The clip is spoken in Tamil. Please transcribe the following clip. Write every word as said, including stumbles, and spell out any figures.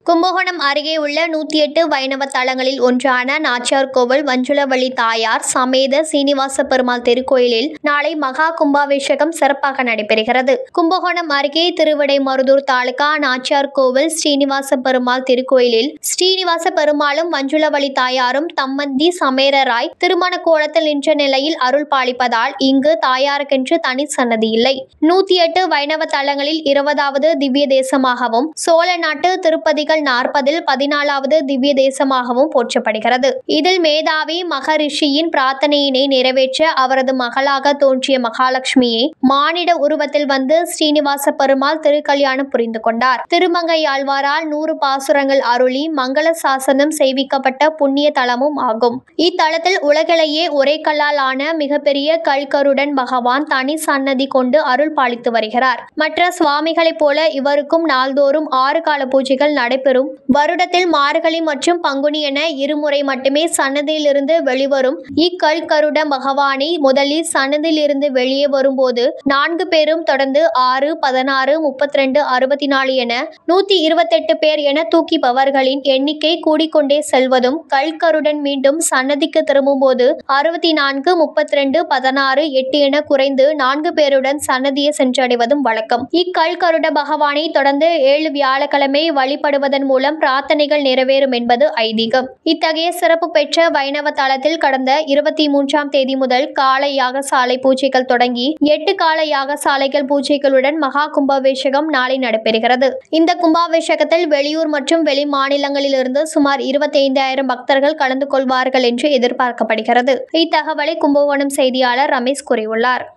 கும்பகோணம் அருகே உள்ள நூத்தி எட்டு வைணவ தலங்களில் ஒன்றான நாச்சியார் கோவில் மஞ்சுளவள்ளி தாயார் சமேத சீனிவாச பெருமாள் திருக்கோயிலில் நாளை மகா கும்பாபிஷேகம் சிறப்பாக நடைபெறுகிறது. கும்பகோணம் அருகே திருவிடைமருதூர் தாலுகா நாச்சியார் கோவில் ஸ்ரீனிவாச பெருமாள் திருக்கோயிலில் ஸ்ரீனிவாச பெருமாளும் மஞ்சுளவள்ளி தாயாரும் தம்மந்தி சமேரராய் திருமண கோலத்தில் நின்ற நிலையில் அருள் பாலிப்பதால் இங்கு தாயாருக்கென்று தனி சன்னதி இல்லை. நூத்தி எட்டு வைணவ தலங்களில் இருபதாவது திவ்ய தேசமாகவும் சோழ நாட்டு திருப்பதிகள் நாற்பதில் பதினாலாவது திவ்ய தேசமாகவும் போற்றப்படுகிறது. இதில் மேதாவி மகரிஷியின் பிரார்த்தனையினை நிறைவேற்ற அவரது மகளாக தோன்றிய மகாலட்சுமியை மானிட உருவத்தில் வந்து ஸ்ரீனிவாச பெருமாள் திருக்கல்யாணம் புரிந்து கொண்டார். திருமங்கையாழ்வாரால் நூறு பாசுரங்கள் அருளி மங்கள சாசனம் செய்விக்கப்பட்ட புண்ணிய தலமும் ஆகும். இத்தலத்தில் உலகிலேயே ஒரே கல்லால் ஆன மிகப்பெரிய கல்கருடன் பகவான் தனி சன்னதி கொண்டு அருள் பாலித்து வருகிறார். மற்ற சுவாமிகளைப் போல இவருக்கும் நாள்தோறும் ஆறு கால பூஜைகள் நடைபெறும். வருடத்தில் மார்கழி மற்றும் பங்குனி என இருமுறை மட்டுமே சன்னதியிலிருந்து வெளிவரும் இக்கல்கருட பகவானை முதலில் சன்னதியிலிருந்து வெளியே வரும்போது நான்கு பேரும் தொடர்ந்து ஆறு பதினாறு முப்பத்தி ரெண்டு அறுபத்தி நாலு என நூத்தி இருபத்தி எட்டு பேர் என தூக்கிப்பவர்களின் எண்ணிக்கை கூடிக்கொண்டே செல்வதும் கல்கருடன் மீண்டும் சன்னதிக்கு திரும்பும் போது அறுபத்தி நான்கு முப்பத்தி ரெண்டு பதினாறு எட்டு என குறைந்து நான்கு பேருடன் சன்னதியை சென்றடைவதும் வழக்கம். இக்கல்கருட பகவானை தொடர்ந்து ஏழு வியாழக்கிழமை வழிபடுவதன் மூலம் பிரார்த்தனைகள் நிறைவேறும் என்பது ஐதீகம். இத்தகைய சிறப்பு பெற்ற வைணவ தலத்தில் கடந்த இருபத்தி மூன்றாம் தேதி முதல் கால யாகசாலை பூஜைகள் தொடங்கி எட்டு கால யாகசாலைகள் பூஜைகளுடன் மகா கும்பாபிஷேகம் நாளை நடைபெறுகிறது. இந்த கும்பாபிஷேகத்தில் வெளியூர் மற்றும் வெளி மாநிலங்களிலிருந்து சுமார் இருபத்தி ஐந்தாயிரம் பக்தர்கள் கலந்து கொள்வார்கள் என்று எதிர்பார்க்கப்படுகிறது. இத்தகவலை கும்பகோணம் செய்தியாளர் ரமேஷ் கூறியுள்ளார்.